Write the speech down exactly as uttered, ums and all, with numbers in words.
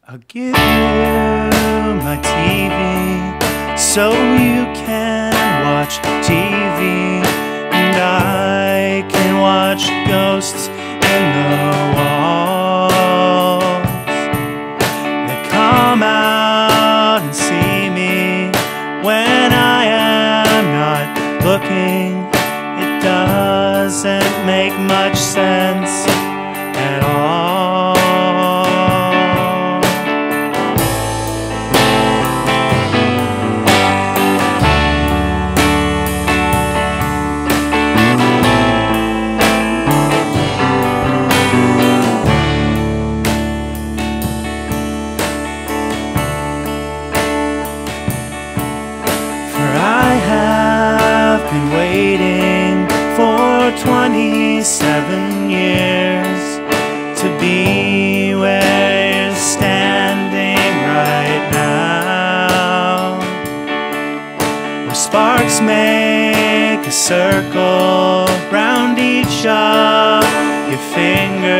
I'll give you my T V so you can watch T V, and I can watch ghosts in the walls. They come out and see me when I am not looking. It doesn't make much sense at all. Been waiting for twenty-seven years to be where you're standing right now, where sparks make a circle round each of your fingers.